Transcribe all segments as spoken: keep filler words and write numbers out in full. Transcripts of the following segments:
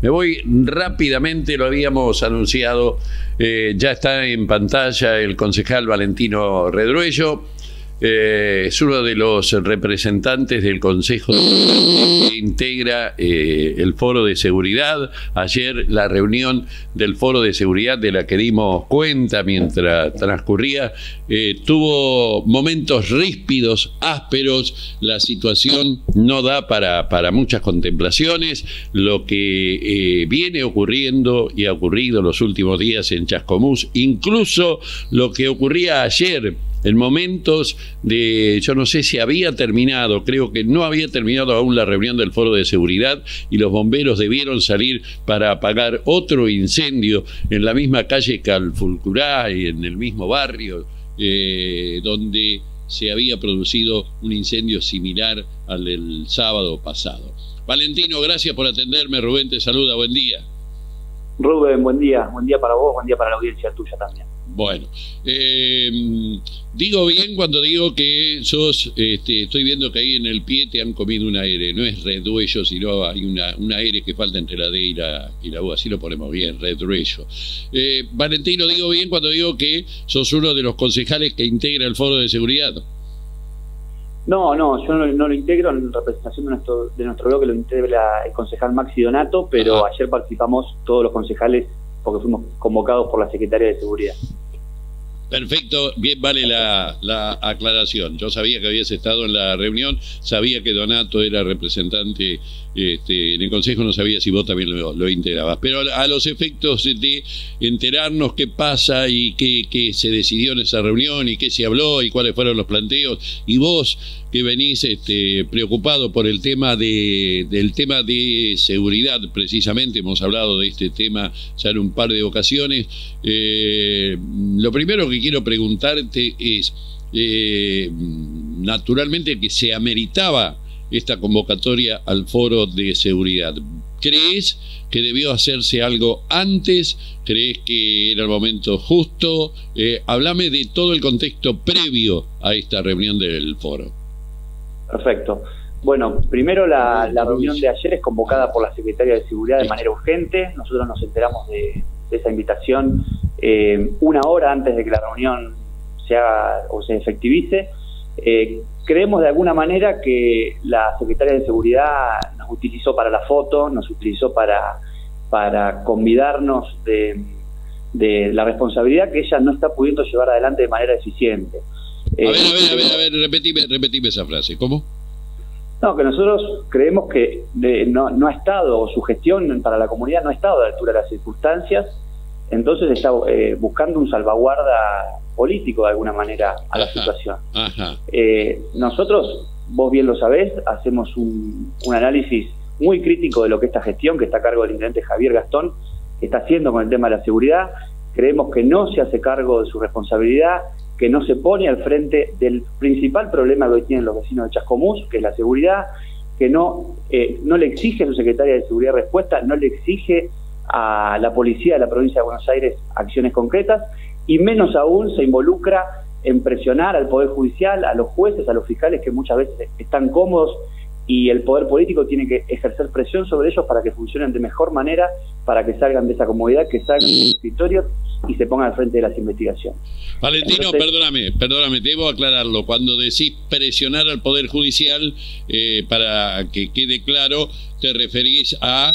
Me voy rápidamente, lo habíamos anunciado, eh, ya está en pantalla el concejal Valentino Redruello. Eh, es uno de los representantes del Consejo que integra eh, el Foro de Seguridad. Ayer la reunión del Foro de Seguridad, de la que dimos cuenta mientras transcurría, eh, tuvo momentos ríspidos, ásperos. La situación no da para, para muchas contemplaciones. Lo que eh, viene ocurriendo y ha ocurrido los últimos días en Chascomús, incluso lo que ocurría ayer, en momentos de, yo no sé si había terminado, creo que no había terminado aún la reunión del Foro de Seguridad y los bomberos debieron salir para apagar otro incendio en la misma calle Calfulcurá y en el mismo barrio eh, donde se había producido un incendio similar al del sábado pasado. Valentino, gracias por atenderme. Rubén te saluda, buen día. Rubén, buen día, buen día para vos, buen día para la audiencia tuya también. Bueno, eh, digo bien cuando digo que sos, este, estoy viendo que ahí en el pie te han comido una R, no es Redruello, sino hay una, una R que falta entre la D y la, y la U, así lo ponemos bien, Redruello. Eh, Valentino, digo bien cuando digo que sos uno de los concejales que integra el Foro de Seguridad. No, no, yo no, no lo integro en representación de nuestro, de nuestro bloque, lo integra el concejal Maxi Donato, pero Ajá. ayer participamos todos los concejales porque fuimos convocados por la Secretaría de Seguridad. Perfecto, bien, vale la, la aclaración. Yo sabía que habías estado en la reunión, sabía que Donato era representante este, en el Consejo, no sabía si vos también lo, lo integrabas. Pero a los efectos de enterarnos qué pasa y qué, qué se decidió en esa reunión y qué se habló y cuáles fueron los planteos, y vos que venís este, preocupado por el tema de, del tema de seguridad, precisamente hemos hablado de este tema ya en un par de ocasiones. Eh, lo primero que quiero preguntarte es, eh, naturalmente que se ameritaba esta convocatoria al Foro de Seguridad. ¿Crees que debió hacerse algo antes? ¿Crees que era el momento justo? Eh, háblame de todo el contexto previo a esta reunión del Foro. Perfecto. Bueno, primero la, la reunión de ayer es convocada por la Secretaría de Seguridad de manera urgente. Nosotros nos enteramos de, de esa invitación eh, una hora antes de que la reunión se haga o se efectivice. Eh, creemos de alguna manera que la Secretaría de Seguridad nos utilizó para la foto, nos utilizó para, para convidarnos de, de la responsabilidad que ella no está pudiendo llevar adelante de manera eficiente. A ver, a ver, a ver, a ver, repetime, repetime esa frase. ¿Cómo? No, que nosotros creemos que de, no, no ha estado, o su gestión para la comunidad no ha estado a la altura de las circunstancias, entonces está eh, buscando un salvaguarda político de alguna manera a la ajá, situación. Ajá. Eh, nosotros, vos bien lo sabés, hacemos un, un análisis muy crítico de lo que esta gestión, que está a cargo del intendente Javier Gastón, está haciendo con el tema de la seguridad. Creemos que no se hace cargo de su responsabilidad, que no se pone al frente del principal problema que hoy tienen los vecinos de Chascomús, que es la seguridad, que no, eh, no le exige a su secretaria de Seguridad respuesta, no le exige a la policía de la provincia de Buenos Aires acciones concretas, y menos aún se involucra en presionar al Poder Judicial, a los jueces, a los fiscales que muchas veces están cómodos, y el poder político tiene que ejercer presión sobre ellos para que funcionen de mejor manera, para que salgan de esa comodidad, que salgan de sus escritorios y se pongan al frente de las investigaciones. Valentino, Entonces, perdóname, perdóname, debo aclararlo. Cuando decís presionar al Poder Judicial, eh, para que quede claro, te referís a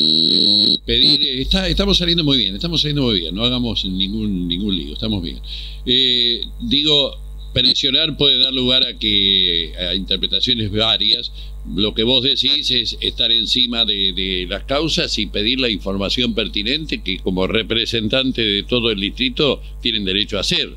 pedir, está, estamos saliendo muy bien, estamos saliendo muy bien, no hagamos ningún, ningún lío, estamos bien. Eh, digo, presionar puede dar lugar a que a interpretaciones varias. Lo que vos decís es estar encima de, de las causas y pedir la información pertinente que como representante de todo el distrito tienen derecho a hacer.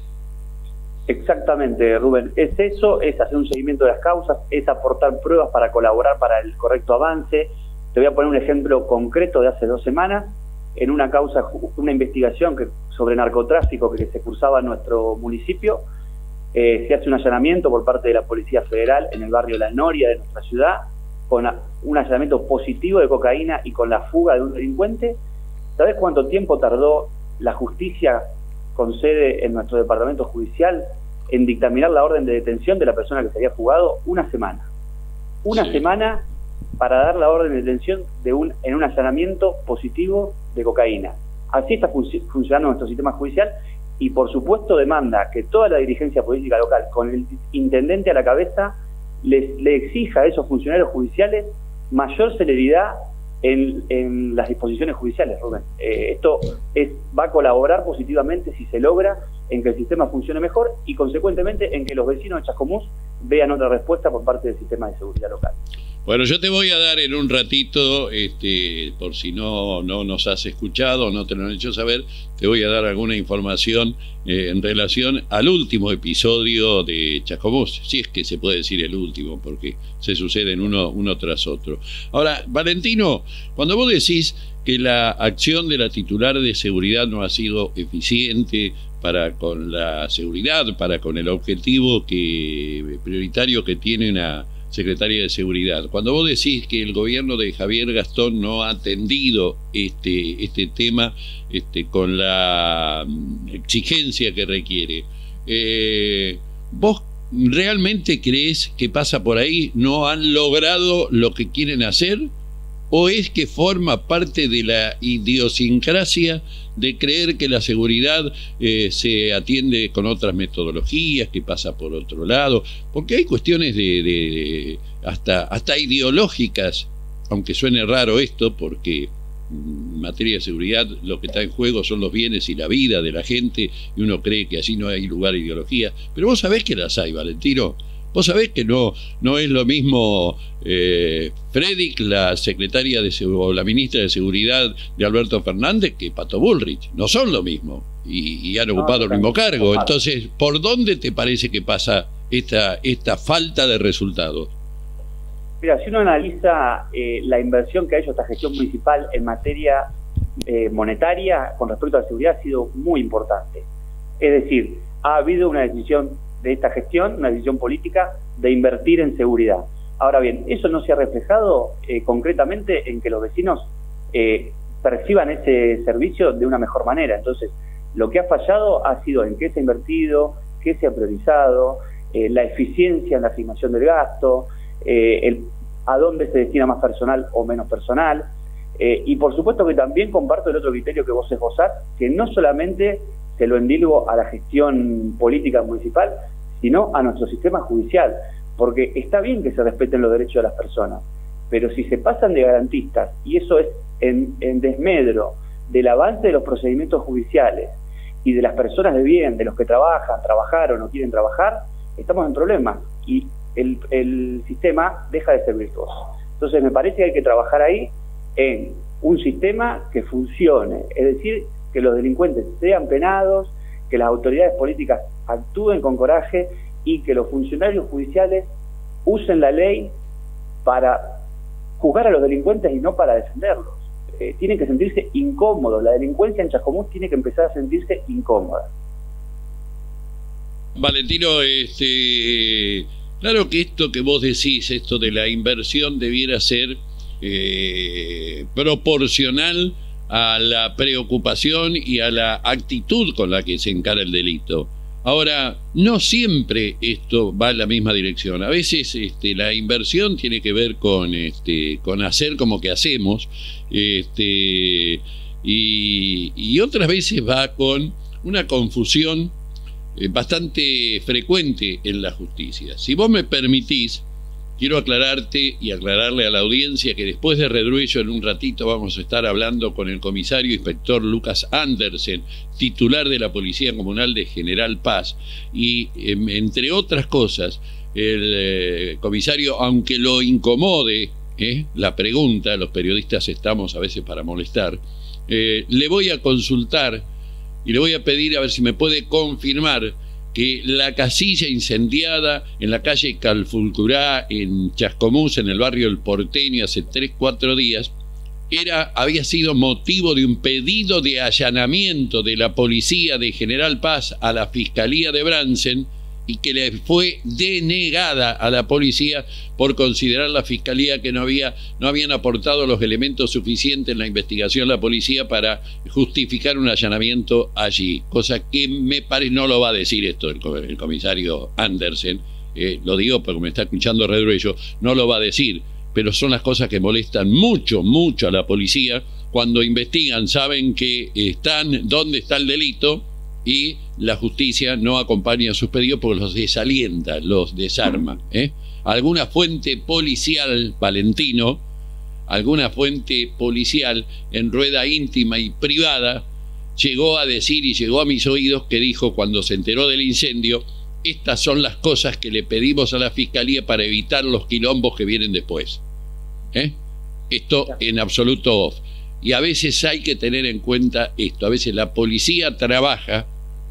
Exactamente, Rubén. Es eso, es hacer un seguimiento de las causas, es aportar pruebas para colaborar para el correcto avance. Te voy a poner un ejemplo concreto de hace dos semanas. En una causa, una investigación que, sobre narcotráfico que se cursaba en nuestro municipio, Eh, se hace un allanamiento por parte de la Policía Federal en el barrio La Noria de nuestra ciudad, con un allanamiento positivo de cocaína y con la fuga de un delincuente. ¿Sabés cuánto tiempo tardó la justicia con sede en nuestro departamento judicial en dictaminar la orden de detención de la persona que se había fugado? Una semana. Una sí. semana para dar la orden de detención de un, en un allanamiento positivo de cocaína. Así está fun funcionando nuestro sistema judicial y por supuesto demanda que toda la dirigencia política local, con el intendente a la cabeza, les, le exija a esos funcionarios judiciales mayor celeridad en, en las disposiciones judiciales, Rubén. Eh, esto es, va a colaborar positivamente, si se logra, en que el sistema funcione mejor y consecuentemente en que los vecinos de Chascomús vean otra respuesta por parte del sistema de seguridad local. Bueno, yo te voy a dar en un ratito, este, por si no, no nos has escuchado o no te lo han hecho saber, te voy a dar alguna información eh, en relación al último episodio de Chascomús, si es que se puede decir el último, porque se suceden uno, uno tras otro. Ahora, Valentino, cuando vos decís que la acción de la titular de seguridad no ha sido eficiente para con la seguridad, para con el objetivo que, prioritario que tiene una secretaria de Seguridad, cuando vos decís que el gobierno de Javier Gastón no ha atendido este, este tema este, con la exigencia que requiere, eh, ¿vos realmente creés que pasa por ahí? ¿No han logrado lo que quieren hacer? ¿O es que forma parte de la idiosincrasia de creer que la seguridad eh, se atiende con otras metodologías, que pasa por otro lado? Porque hay cuestiones de, de, de hasta, hasta ideológicas, aunque suene raro esto, porque en materia de seguridad lo que está en juego son los bienes y la vida de la gente, y uno cree que así no hay lugar a ideología. Pero vos sabés que las hay, Valentino. Vos sabés que no, no es lo mismo eh, Fredrik, la secretaria de o la ministra de Seguridad de Alberto Fernández, que Pato Bullrich. No son lo mismo y, y han ocupado no, el mismo cargo. Entonces, ¿por dónde te parece que pasa esta, esta falta de resultados? Mira, si uno analiza eh, la inversión que ha hecho esta gestión municipal en materia eh, monetaria con respecto a la seguridad, ha sido muy importante. Es decir, ha habido una decisión de esta gestión, una decisión política de invertir en seguridad. Ahora bien, eso no se ha reflejado eh, concretamente en que los vecinos eh, perciban ese servicio de una mejor manera. Entonces, lo que ha fallado ha sido en qué se ha invertido, qué se ha priorizado, eh, la eficiencia en la asignación del gasto, eh, el, a dónde se destina más personal o menos personal. Eh, y por supuesto que también comparto el otro criterio que vos esbozás, que no solamente se lo endilgo a la gestión política municipal, sino a nuestro sistema judicial, porque está bien que se respeten los derechos de las personas, pero si se pasan de garantistas, y eso es en, en desmedro del avance de los procedimientos judiciales y de las personas de bien, de los que trabajan, trabajaron o quieren trabajar, estamos en problemas y el, el sistema deja de ser virtuoso. Entonces me parece que hay que trabajar ahí en un sistema que funcione, es decir, que los delincuentes sean penados, que las autoridades políticas actúen con coraje y que los funcionarios judiciales usen la ley para juzgar a los delincuentes y no para defenderlos. Eh, tienen que sentirse incómodos. La delincuencia en Chascomús tiene que empezar a sentirse incómoda. Valentino, este, claro que esto que vos decís, esto de la inversión debiera ser eh, proporcional a la preocupación y a la actitud con la que se encara el delito. Ahora, no siempre esto va en la misma dirección. A veces este, la inversión tiene que ver con, este, con hacer como que hacemos, este, y, y otras veces va con una confusión eh, bastante frecuente en la justicia. Si vos me permitís, quiero aclararte y aclararle a la audiencia que después de Redruello, en un ratito vamos a estar hablando con el comisario inspector Lucas Andersen, titular de la Policía Comunal de General Paz, y eh, entre otras cosas, el eh, comisario, aunque lo incomode eh, la pregunta, los periodistas estamos a veces para molestar, eh, le voy a consultar y le voy a pedir a ver si me puede confirmar que la casilla incendiada en la calle Calfulcurá, en Chascomús, en el barrio El Porteño, hace tres, cuatro días, era, había sido motivo de un pedido de allanamiento de la policía de General Paz a la Fiscalía de Bransen, y que le fue denegada a la policía por considerar la Fiscalía que no había no habían aportado los elementos suficientes en la investigación la policía para justificar un allanamiento allí, cosa que me parece no lo va a decir esto el, el comisario Andersen, eh, lo digo porque me está escuchando Redruello, no lo va a decir pero son las cosas que molestan mucho, mucho a la policía. Cuando investigan saben que están donde está el delito y la justicia no acompaña a sus pedidos porque los desalienta, los desarma, ¿eh? Alguna fuente policial, Valentino, alguna fuente policial en rueda íntima y privada llegó a decir y llegó a mis oídos que dijo cuando se enteró del incendio: estas son las cosas que le pedimos a la Fiscalía para evitar los quilombos que vienen después. ¿Eh? Esto en absoluto off. Y a veces hay que tener en cuenta esto. A veces la policía trabaja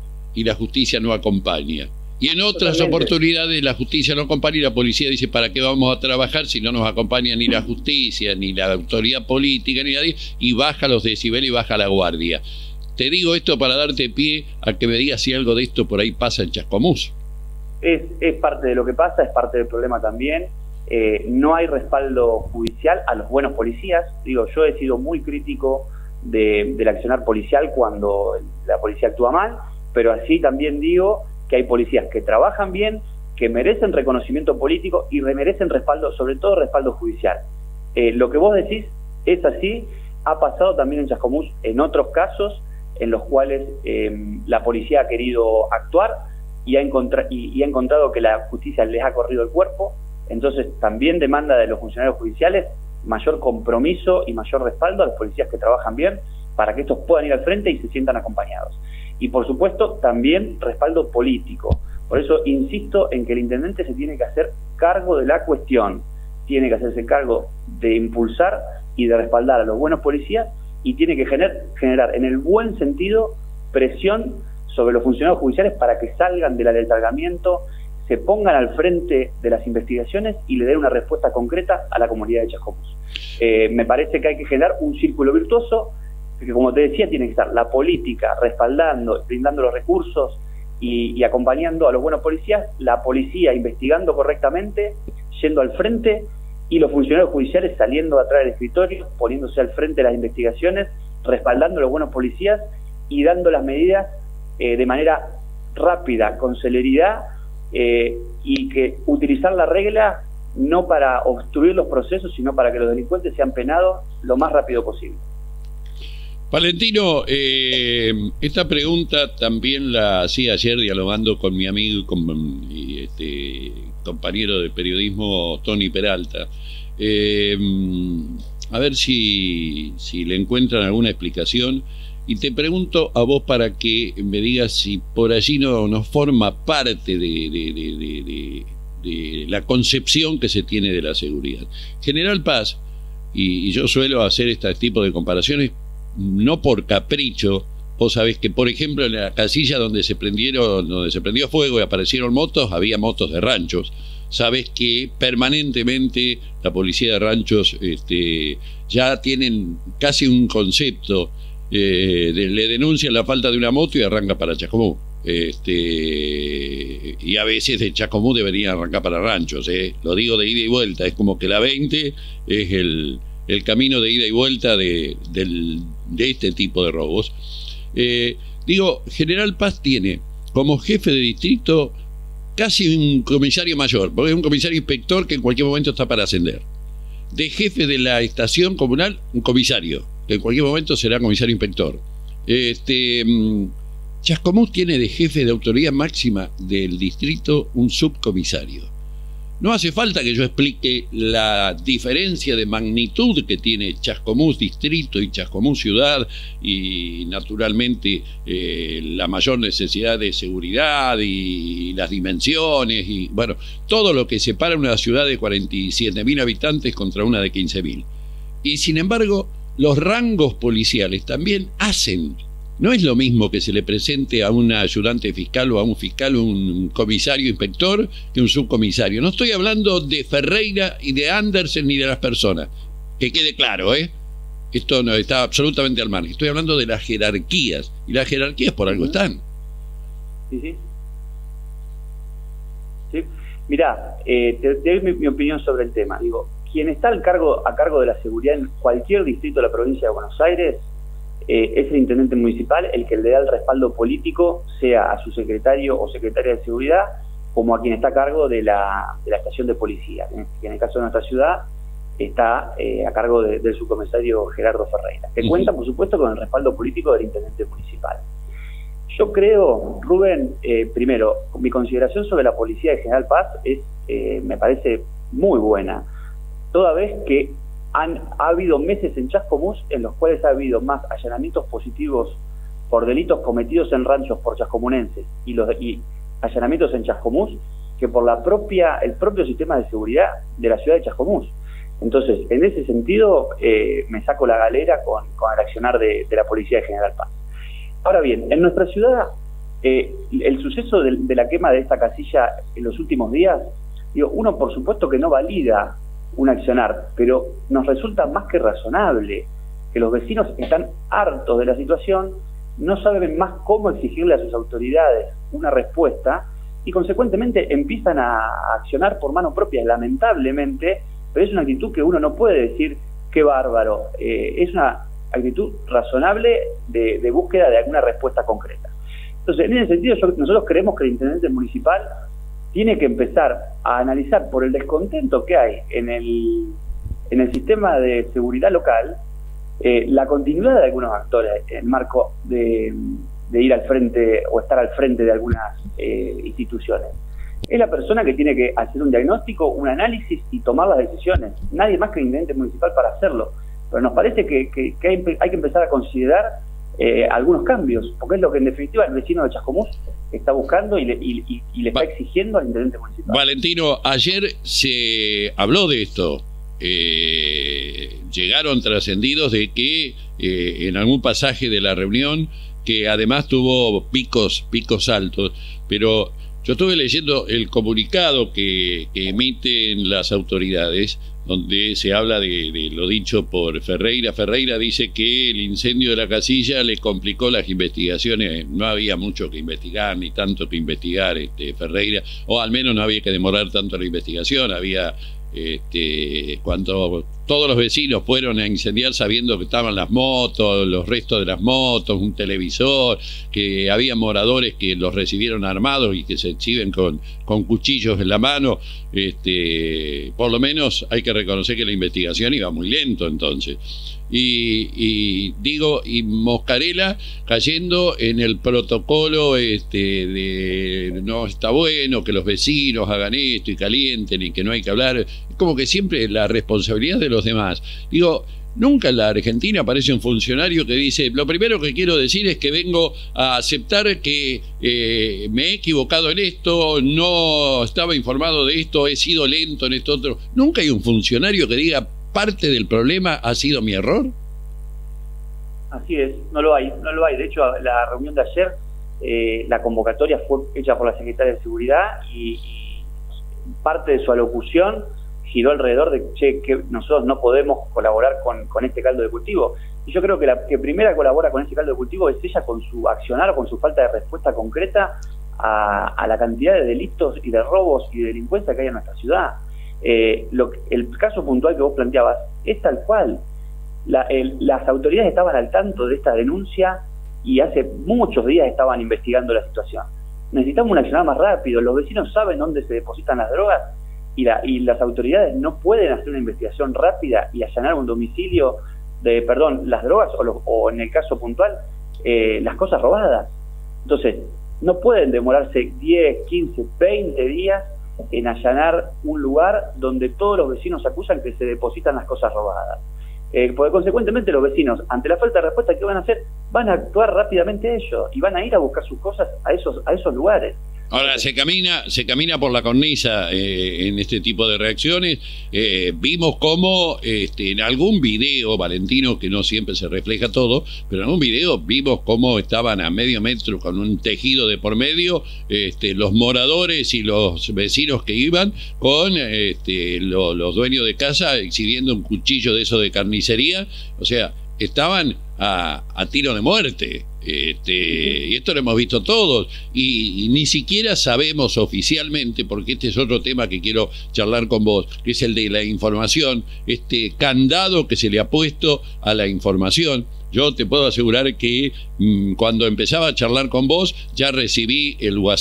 y la justicia no acompaña. Y en otras Totalmente. oportunidades la justicia no acompaña y la policía dice: ¿para qué vamos a trabajar si no nos acompaña ni la justicia, ni la autoridad política, ni nadie? Y baja los decibeles y baja la guardia. Te digo esto para darte pie a que me digas si algo de esto por ahí pasa en Chascomús. Es, es parte de lo que pasa, es parte del problema también. Eh, no hay respaldo judicial a los buenos policías. Digo, yo he sido muy crítico de, del accionar policial cuando la policía actúa mal, pero así también digo que hay policías que trabajan bien, que merecen reconocimiento político y merecen respaldo, sobre todo respaldo judicial. Eh, lo que vos decís es así, ha pasado también en Chascomús en otros casos en los cuales eh, la policía ha querido actuar y ha, encontra y, y ha encontrado que la justicia les ha corrido el cuerpo. Entonces también demanda de los funcionarios judiciales mayor compromiso y mayor respaldo a los policías que trabajan bien para que estos puedan ir al frente y se sientan acompañados. Y por supuesto también respaldo político. Por eso insisto en que el intendente se tiene que hacer cargo de la cuestión, tiene que hacerse cargo de impulsar y de respaldar a los buenos policías y tiene que generar, generar en el buen sentido presión sobre los funcionarios judiciales para que salgan del aletargamiento, se pongan al frente de las investigaciones y le den una respuesta concreta a la comunidad de Chascomús. Eh, me parece que hay que generar un círculo virtuoso, que como te decía, tiene que estar la política respaldando, brindando los recursos y, y acompañando a los buenos policías, la policía investigando correctamente, yendo al frente, y los funcionarios judiciales saliendo de atrás del escritorio, poniéndose al frente de las investigaciones, respaldando a los buenos policías y dando las medidas eh, de manera rápida, con celeridad, eh, y que utilizar la regla no para obstruir los procesos, sino para que los delincuentes sean penados lo más rápido posible. Valentino, eh, esta pregunta también la hacía ayer dialogando con mi amigo y, con, y este, compañero de periodismo Tony Peralta. Eh, a ver si, si le encuentran alguna explicación. Y te pregunto a vos para que me digas si por allí no, no forma parte de, de, de, de, de, de la concepción que se tiene de la seguridad. General Paz, y, y yo suelo hacer este tipo de comparaciones, no por capricho. Vos sabés que, por ejemplo, en la casilla donde se prendieron, donde se prendió fuego y aparecieron motos, había motos de ranchos. Sabés que permanentemente la policía de ranchos este, ya tienen casi un concepto, eh, de, le denuncian la falta de una moto y arranca para Chascomús. Este, y a veces de Chascomús deberían arrancar para ranchos, eh. Lo digo de ida y vuelta, es como que la veinte es el, el camino de ida y vuelta de, del, de este tipo de robos. Eh, digo, General Paz tiene como jefe de distrito casi un comisario mayor, porque es un comisario inspector que en cualquier momento está para ascender. De jefe de la estación comunal, un comisario, que en cualquier momento será comisario inspector. Este, Chascomús tiene de jefe de autoridad máxima del distrito un subcomisario. No hace falta que yo explique la diferencia de magnitud que tiene Chascomús distrito y Chascomús ciudad, y naturalmente eh, la mayor necesidad de seguridad y las dimensiones y bueno, todo lo que separa una ciudad de cuarenta y siete mil habitantes contra una de quince mil. Y sin embargo, los rangos policiales también hacen. No es lo mismo que se le presente a un ayudante fiscal o a un fiscal o un comisario inspector que un subcomisario. No estoy hablando de Ferreira y de Andersen ni de las personas. Que quede claro, ¿eh? Esto no está absolutamente al margen. Estoy hablando de las jerarquías. Y las jerarquías por algo están. Sí, sí. Sí. Mirá, eh, te, te doy mi, mi opinión sobre el tema. Digo, quien está al cargo, a cargo de la seguridad en cualquier distrito de la provincia de Buenos Aires Eh, es el intendente municipal el que le da el respaldo político, sea a su secretario o secretaria de seguridad, como a quien está a cargo de la, de la estación de policía. En, en el caso de nuestra ciudad, está eh, a cargo de, del subcomisario Gerardo Ferreira, que cuenta, por supuesto, con el respaldo político del intendente municipal. Yo creo, Rubén, eh, primero, mi consideración sobre la policía de General Paz es, eh, me parece muy buena, toda vez que han, ha habido meses en Chascomús en los cuales ha habido más allanamientos positivos por delitos cometidos en ranchos por chascomunenses y, los, y allanamientos en Chascomús que por la propia el propio sistema de seguridad de la ciudad de Chascomús. Entonces, en ese sentido, eh, me saco la galera con, con el accionar de, de la policía de General Paz. Ahora bien, en nuestra ciudad, eh, el suceso de, de la quema de esta casilla en los últimos días, digo, uno por supuesto que no valida un accionar, pero nos resulta más que razonable que los vecinos están hartos de la situación, no saben más cómo exigirle a sus autoridades una respuesta y consecuentemente empiezan a accionar por mano propia, lamentablemente, pero es una actitud que uno no puede decir qué bárbaro, eh, es una actitud razonable de, de búsqueda de alguna respuesta concreta. Entonces, en ese sentido, yo, nosotros creemos que el intendente municipal tiene que empezar a analizar por el descontento que hay en el, en el sistema de seguridad local, eh, la continuidad de algunos actores en marco de, de ir al frente o estar al frente de algunas eh, instituciones. Es la persona que tiene que hacer un diagnóstico, un análisis y tomar las decisiones. Nadie más que el intendente municipal para hacerlo. Pero nos parece que, que, que hay, hay que empezar a considerar eh, algunos cambios, porque es lo que en definitiva el vecino de Chascomús está buscando y le, y, y, y le está exigiendo al intendente municipal. Valentino, ayer se habló de esto. Eh, llegaron trascendidos de que eh, en algún pasaje de la reunión, que además tuvo picos, picos altos, pero yo estuve leyendo el comunicado que, que emiten las autoridades, donde se habla de, de lo dicho por Ferreira. Ferreira dice que el incendio de la casilla le complicó las investigaciones, no había mucho que investigar, ni tanto que investigar, este, Ferreira, o al menos no había que demorar tanto la investigación, había... Este, cuando todos los vecinos fueron a incendiar sabiendo que estaban las motos, los restos de las motos, un televisor, que había moradores que los recibieron armados y que se exhiben con, con cuchillos en la mano, este, por lo menos hay que reconocer que la investigación iba muy lento entonces. Y, y digo, y Moscarella cayendo en el protocolo este, de no está bueno que los vecinos hagan esto y calienten y que no hay que hablar, es como que siempre la responsabilidad de los demás. Digo, nunca en la Argentina aparece un funcionario que dice, lo primero que quiero decir es que vengo a aceptar que eh, me he equivocado en esto, no estaba informado de esto, he sido lento en esto otro. Nunca hay un funcionario que diga, parte del problema ha sido mi error. Así es, no lo hay, no lo hay. De hecho, la reunión de ayer, eh, la convocatoria fue hecha por la secretaria de Seguridad y, y parte de su alocución giró alrededor de che, que nosotros no podemos colaborar con, con este caldo de cultivo. Y yo creo que la que primera colabora con este caldo de cultivo es ella con su accionar o con su falta de respuesta concreta a, a la cantidad de delitos y de robos y de delincuencia que hay en nuestra ciudad. Eh, lo, el caso puntual que vos planteabas es tal cual. La, el, las autoridades estaban al tanto de esta denuncia y hace muchos días estaban investigando la situación. Necesitamos un accionar más rápido. Los vecinos saben dónde se depositan las drogas y, la, y las autoridades no pueden hacer una investigación rápida y allanar un domicilio de, perdón, las drogas o, lo, o en el caso puntual, eh, las cosas robadas. Entonces, no pueden demorarse diez, quince, veinte días en allanar un lugar donde todos los vecinos acusan que se depositan las cosas robadas. Eh, porque consecuentemente los vecinos, ante la falta de respuesta, ¿qué van a hacer? Van a actuar rápidamente ellos y van a ir a buscar sus cosas a esos, a esos lugares. Ahora, se camina, se camina por la cornisa eh, en este tipo de reacciones. Eh, vimos cómo este, en algún video, Valentino, que no siempre se refleja todo, pero en algún video vimos cómo estaban a medio metro con un tejido de por medio este, los moradores y los vecinos que iban con este, lo, los dueños de casa exhibiendo un cuchillo de eso de carnicería. O sea, estaban a, a tiro de muerte. Este, y esto lo hemos visto todos y, y ni siquiera sabemos oficialmente, porque este es otro tema que quiero charlar con vos, que es el de la información, este candado que se le ha puesto a la información. Yo te puedo asegurar que mmm, cuando empezaba a charlar con vos ya recibí el WhatsApp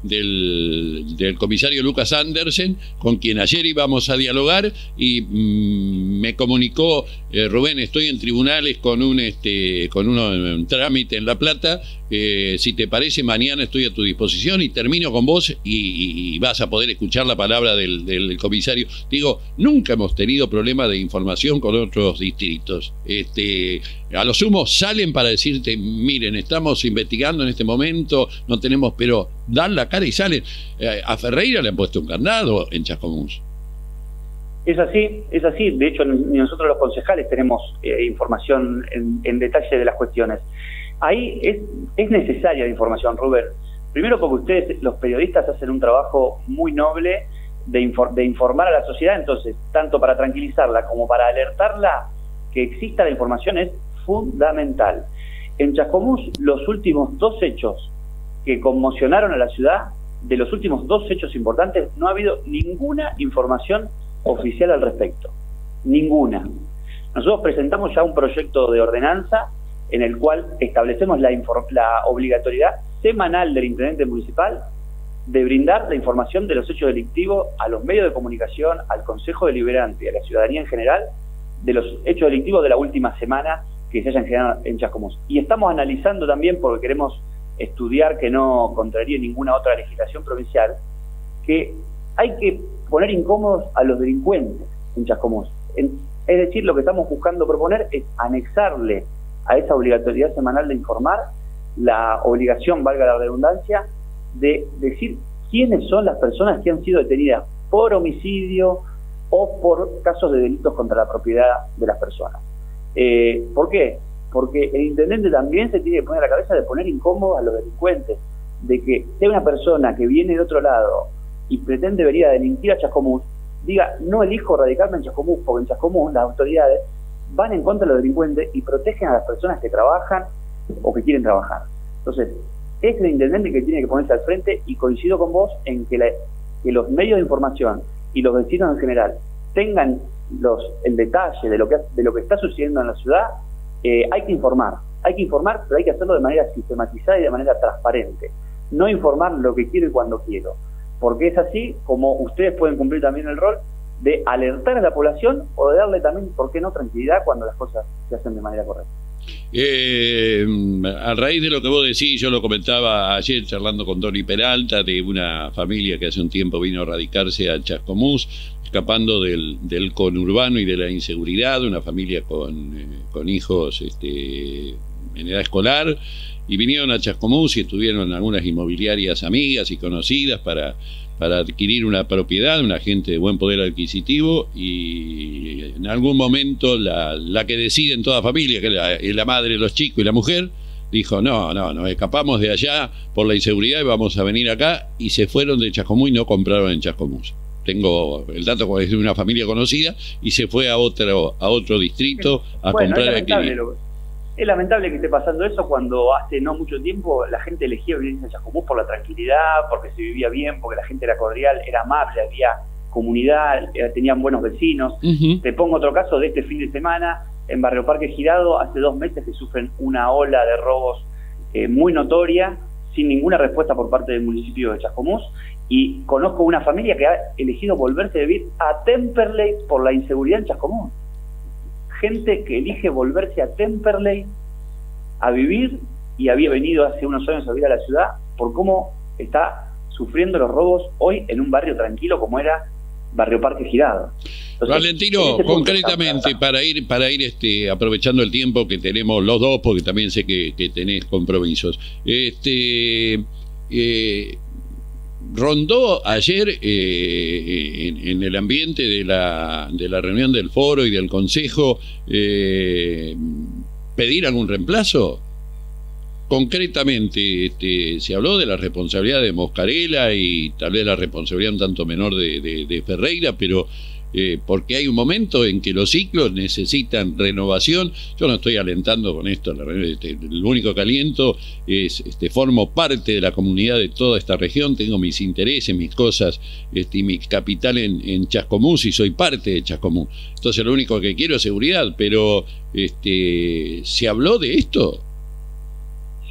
del, del comisario Lucas Andersen, con quien ayer íbamos a dialogar, y mmm, me comunicó, eh, Rubén, estoy en tribunales con un, este, con uno, un trámite en La Plata, eh, si te parece mañana estoy a tu disposición y termino con vos y, y, y vas a poder escuchar la palabra del, del comisario. Digo, nunca hemos tenido problema de información con otros distritos. Este, a lo sumo salen para decirte, miren, estamos investigando en este momento, no tenemos, pero dan la cara y salen. Eh, a Ferreira le han puesto un candado en Chascomús. Es así, es así. De hecho, ni nosotros los concejales tenemos eh, información en, en detalle de las cuestiones. Ahí es, es necesaria la información, Rubén. Primero porque ustedes, los periodistas, hacen un trabajo muy noble de, infor de informar a la sociedad, entonces, tanto para tranquilizarla como para alertarla que exista la información es fundamental. En Chascomús, los últimos dos hechos que conmocionaron a la ciudad, de los últimos dos hechos importantes, no ha habido ninguna información oficial al respecto. Ninguna. Nosotros presentamos ya un proyecto de ordenanza en el cual establecemos la, la obligatoriedad semanal del intendente municipal de brindar la información de los hechos delictivos a los medios de comunicación, al Consejo Deliberante y a la ciudadanía en general, de los hechos delictivos de la última semana que se hayan generado en Chascomús. Y estamos analizando también, porque queremos estudiar que no contraríe ninguna otra legislación provincial, que hay que poner incómodos a los delincuentes en Chascomús. En, es decir, lo que estamos buscando proponer es anexarle a esa obligatoriedad semanal de informar la obligación, valga la redundancia, de decir quiénes son las personas que han sido detenidas por homicidio o por casos de delitos contra la propiedad de las personas. Eh, ¿Por qué? Porque el intendente también se tiene que poner a la cabeza de poner incómodos a los delincuentes, de que sea una persona que viene de otro lado y pretende venir a delinquir a Chascomús, diga, no elijo radicarme en Chascomús, porque en Chascomús las autoridades van en contra de los delincuentes y protegen a las personas que trabajan o que quieren trabajar. Entonces, es el intendente que tiene que ponerse al frente, y coincido con vos en que, la, que los medios de información y los vecinos en general tengan los, el detalle de lo que, de lo que está sucediendo en la ciudad. Eh, hay que informar, hay que informar, pero hay que hacerlo de manera sistematizada y de manera transparente. No informar lo que quiero y cuando quiero, porque es así como ustedes pueden cumplir también el rol de alertar a la población o de darle también, ¿por qué no?, tranquilidad cuando las cosas se hacen de manera correcta. Eh, a raíz de lo que vos decís, yo lo comentaba ayer charlando con Tony Peralta, de una familia que hace un tiempo vino a radicarse a Chascomús, escapando del, del conurbano y de la inseguridad, una familia con, eh, con hijos este, en edad escolar, y vinieron a Chascomús y estuvieron en algunas inmobiliarias amigas y conocidas para, para adquirir una propiedad, una gente de buen poder adquisitivo, y en algún momento la, la que decide en toda familia, que es la, es la madre, los chicos y la mujer, dijo, no, no, nos escapamos de allá por la inseguridad y vamos a venir acá, y se fueron de Chascomús y no compraron en Chascomús. Tengo el dato, es de una familia conocida, y se fue a otro, a otro distrito a bueno, comprar es lamentable, aquí. lo, es lamentable que esté pasando eso cuando hace no mucho tiempo la gente elegía vivir en Chascomús por la tranquilidad, porque se vivía bien, porque la gente era cordial, era amable, había comunidad, tenían buenos vecinos. Uh-huh. Te pongo otro caso de este fin de semana, en Barrio Parque Girado, hace dos meses que sufren una ola de robos eh, muy notoria, sin ninguna respuesta por parte del municipio de Chascomús, y conozco una familia que ha elegido volverse a vivir a Temperley por la inseguridad en Chascomús. Gente que elige volverse a Temperley a vivir, y había venido hace unos años a vivir a la ciudad, por cómo está sufriendo los robos hoy en un barrio tranquilo como era Barrio Parque Girado. Entonces, Valentino, concretamente, para ir para ir este aprovechando el tiempo que tenemos los dos, porque también sé que, que tenés compromisos, este eh, rondó ayer eh, en, en el ambiente de la, de la reunión del foro y del consejo eh, pedir algún reemplazo. Concretamente, este, se habló de la responsabilidad de Moscarella y tal vez la responsabilidad un tanto menor de, de, de Ferreira, pero eh, porque hay un momento en que los ciclos necesitan renovación. Yo no estoy alentando con esto, la, este, lo único que aliento es, este, formo parte de la comunidad de toda esta región, tengo mis intereses, mis cosas, este, y mi capital en, en Chascomús, y soy parte de Chascomús. Entonces lo único que quiero es seguridad, pero este, ¿se habló de esto?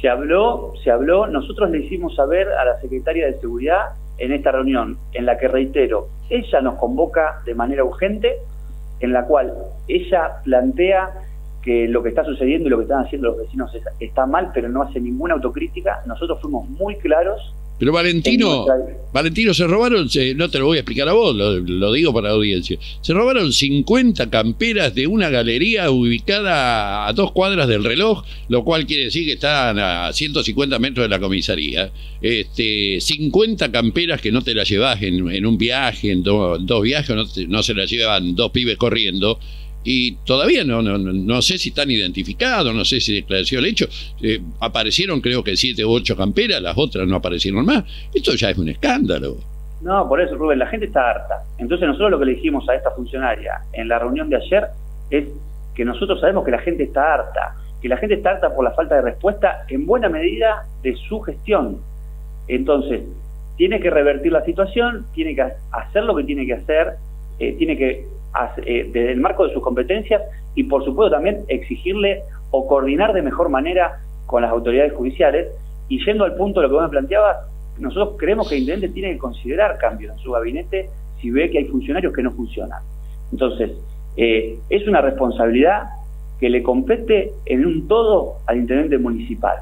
Se habló, se habló, nosotros le hicimos saber a la secretaria de Seguridad en esta reunión, en la que, reitero, ella nos convoca de manera urgente, en la cual ella plantea que lo que está sucediendo y lo que están haciendo los vecinos es, está mal, pero no hace ninguna autocrítica. Nosotros fuimos muy claros. Pero Valentino, nuestra... Valentino, se robaron, no te lo voy a explicar a vos, lo, lo digo para la audiencia, se robaron cincuenta camperas de una galería ubicada a dos cuadras del Reloj, lo cual quiere decir que están a ciento cincuenta metros de la comisaría. Este, cincuenta camperas que no te las llevas en, en un viaje, en do, dos viajes, no, te, no se las llevan dos pibes corriendo. Y todavía no, no, no sé si están identificados, no sé si declaración el hecho. Eh, aparecieron creo que siete u ocho camperas, las otras no aparecieron más. Esto ya es un escándalo. No, por eso, Rubén, la gente está harta. Entonces nosotros lo que le dijimos a esta funcionaria en la reunión de ayer es que nosotros sabemos que la gente está harta, que la gente está harta por la falta de respuesta en buena medida de su gestión. Entonces, tiene que revertir la situación, tiene que hacer lo que tiene que hacer, eh, tiene que Eh, desde el marco de sus competencias y por supuesto también exigirle o coordinar de mejor manera con las autoridades judiciales. Y yendo al punto de lo que vos me planteabas, nosotros creemos que el intendente tiene que considerar cambios en su gabinete si ve que hay funcionarios que no funcionan. Entonces, eh, es una responsabilidad que le compete en un todo al intendente municipal.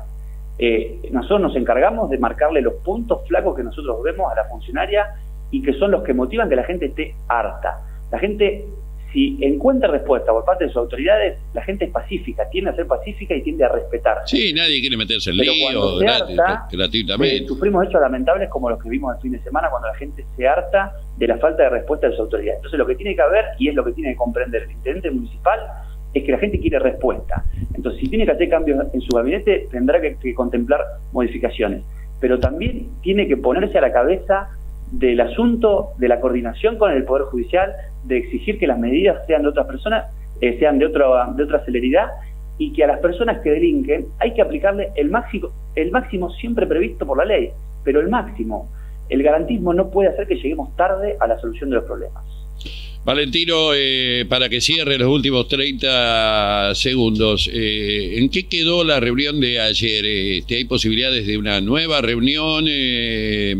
Eh, nosotros nos encargamos de marcarle los puntos flacos que nosotros vemos a la funcionaria y que son los que motivan que la gente esté harta. La gente, si encuentra respuesta por parte de sus autoridades, la gente es pacífica, tiende a ser pacífica y tiende a respetar. Sí, nadie quiere meterse en lío gratis, gratuitamente. Eh, sufrimos hechos lamentables como los que vimos el fin de semana cuando la gente se harta de la falta de respuesta de sus autoridades. Entonces lo que tiene que haber, y es lo que tiene que comprender el intendente municipal, es que la gente quiere respuesta. Entonces si tiene que hacer cambios en su gabinete, tendrá que, que contemplar modificaciones. Pero también tiene que ponerse a la cabeza del asunto de la coordinación con el Poder Judicial, de exigir que las medidas sean de otras personas, eh, sean de otra, de otra celeridad, y que a las personas que delinquen hay que aplicarle el máximo, el máximo siempre previsto por la ley, pero el máximo. El garantismo no puede hacer que lleguemos tarde a la solución de los problemas. Valentino, eh, para que cierre los últimos treinta segundos, eh, ¿en qué quedó la reunión de ayer? Este, ¿Hay posibilidades de una nueva reunión? Eh,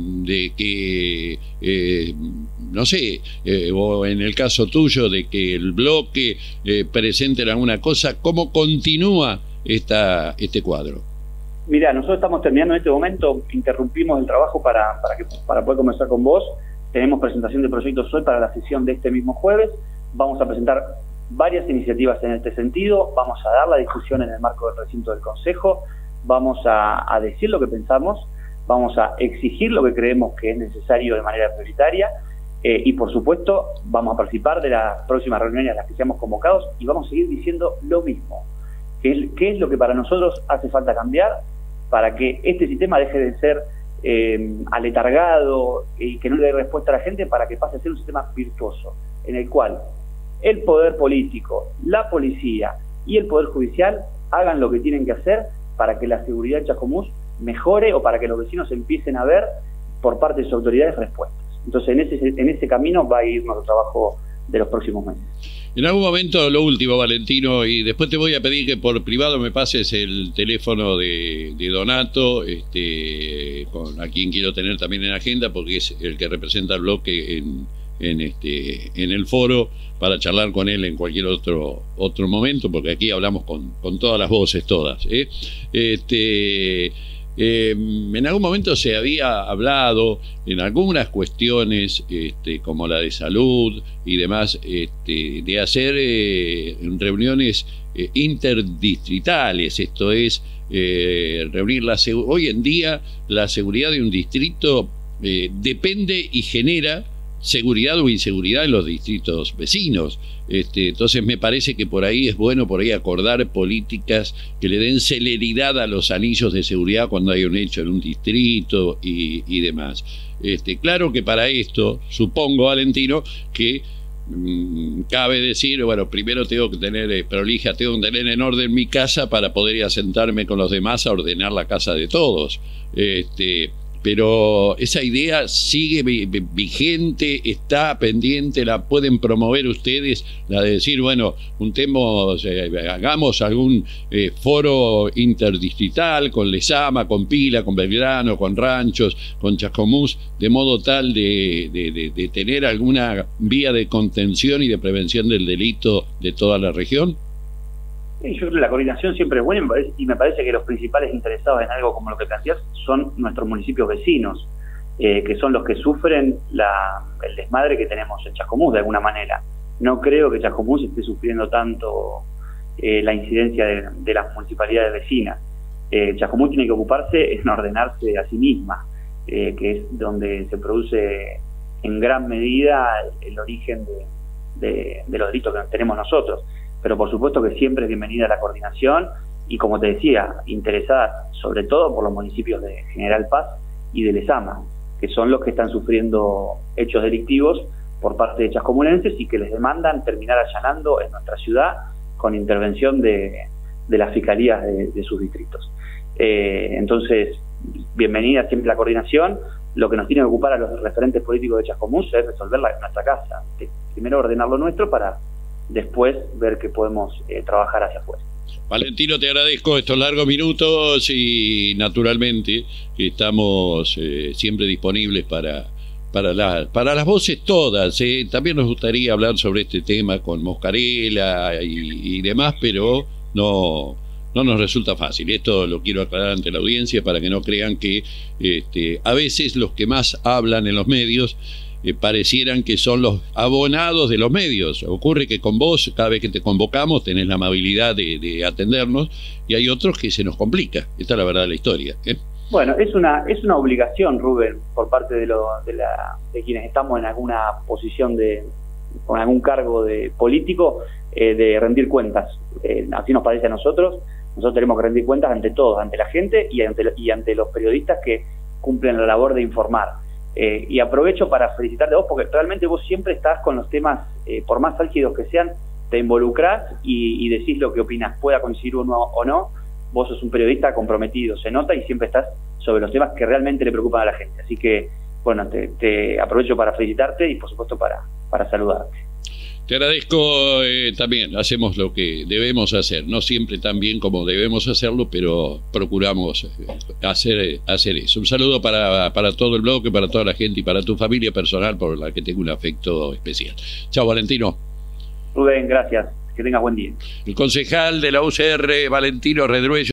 de que, eh, no sé, eh, o en el caso tuyo, de que el bloque eh, presente alguna cosa? ¿Cómo continúa esta, este cuadro? Mira, nosotros estamos terminando en este momento, interrumpimos el trabajo para, para, que, para poder conversar con vos. Tenemos presentación de proyectos hoy para la sesión de este mismo jueves. Vamos a presentar varias iniciativas en este sentido. Vamos a dar la discusión en el marco del recinto del Consejo. Vamos a, a decir lo que pensamos. Vamos a exigir lo que creemos que es necesario de manera prioritaria. Eh, y por supuesto, vamos a participar de las próximas reuniones a las que seamos convocados y vamos a seguir diciendo lo mismo. ¿Qué es, qué es lo que para nosotros hace falta cambiar para que este sistema deje de ser Eh, aletargado y que no le dé respuesta a la gente, para que pase a ser un sistema virtuoso, en el cual el poder político, la policía y el poder judicial hagan lo que tienen que hacer para que la seguridad en Chascomús mejore, o para que los vecinos empiecen a ver por parte de sus autoridades respuestas. Entonces en ese, en ese camino va a ir nuestro trabajo de los próximos meses. En algún momento, lo último, Valentino, y después te voy a pedir que por privado me pases el teléfono de, de Donato, este, con, a quien quiero tener también en agenda, porque es el que representa el bloque en, en, este, en el foro, para charlar con él en cualquier otro, otro momento, porque aquí hablamos con, con todas las voces, todas. ¿eh? Este... Eh, en algún momento se había hablado en algunas cuestiones este, como la de salud y demás, este, de hacer eh, reuniones eh, interdistritales, esto es eh, reunir la hoy en día la seguridad de un distrito eh, depende y genera seguridad o inseguridad en los distritos vecinos. Este, entonces me parece que por ahí es bueno por ahí acordar políticas que le den celeridad a los anillos de seguridad cuando hay un hecho en un distrito y, y demás. Este, claro que para esto, supongo, Valentino, que mmm, cabe decir, bueno, primero tengo que tener eh, prolija, tengo que tener en orden mi casa para poder ir a sentarme con los demás a ordenar la casa de todos. Este, pero esa idea sigue vigente, está pendiente, la pueden promover ustedes, la de decir, bueno, juntemos, eh, hagamos algún eh, foro interdistrital con Lezama, con Pila, con Belgrano, con Ranchos, con Chascomús, de modo tal de, de, de, de tener alguna vía de contención y de prevención del delito de toda la región. Sí, yo creo que la coordinación siempre es buena y me, parece, y me parece que los principales interesados en algo como lo que planteas son nuestros municipios vecinos, eh, que son los que sufren la, el desmadre que tenemos en Chascomús de alguna manera. No creo que Chascomús esté sufriendo tanto eh, la incidencia de, de las municipalidades vecinas. Eh, Chascomús tiene que ocuparse en ordenarse a sí misma, eh, que es donde se produce en gran medida el, el origen de, de, de los delitos que tenemos nosotros. Pero por supuesto que siempre es bienvenida la coordinación y, como te decía, interesada sobre todo por los municipios de General Paz y de Lezama, que son los que están sufriendo hechos delictivos por parte de chascomunenses y que les demandan terminar allanando en nuestra ciudad con intervención de, de las fiscalías de, de sus distritos. Eh, entonces, bienvenida siempre la coordinación. Lo que nos tiene que ocupar a los referentes políticos de Chascomús es resolverla en nuestra casa. Primero ordenar lo nuestro para después ver que podemos eh, trabajar hacia afuera. Valentino, te agradezco estos largos minutos y naturalmente estamos eh, siempre disponibles para, para, la, para las voces todas. Eh. También nos gustaría hablar sobre este tema con Moscarella y, y demás, pero no, no nos resulta fácil. Esto lo quiero aclarar ante la audiencia para que no crean que este, a veces los que más hablan en los medios Eh, parecieran que son los abonados de los medios. Ocurre que con vos, cada vez que te convocamos, tenés la amabilidad de, de atendernos, y hay otros que se nos complica. Esta es la verdad de la historia, ¿eh? Bueno, es una es una obligación, Rubén, por parte de, lo, de, la, de quienes estamos en alguna posición de con algún cargo de político, eh, de rendir cuentas. Eh, así nos parece a nosotros. Nosotros tenemos que rendir cuentas ante todos, ante la gente y ante, y ante los periodistas que cumplen la labor de informar. Eh, y aprovecho para felicitarte a vos, porque realmente vos siempre estás con los temas, eh, por más álgidos que sean, te involucrás y, y decís lo que opinás, pueda coincidir uno o no. Vos sos un periodista comprometido, se nota, y siempre estás sobre los temas que realmente le preocupan a la gente. Así que, bueno, te, te aprovecho para felicitarte y por supuesto para, para saludarte. Te agradezco. Eh, también hacemos lo que debemos hacer, no siempre tan bien como debemos hacerlo, pero procuramos hacer, hacer eso. Un saludo para, para todo el bloque, para toda la gente y para tu familia personal, por la que tengo un afecto especial. Chao, Valentino. Rubén, gracias. Que tengas buen día. El concejal de la U C R, Valentino Redruello.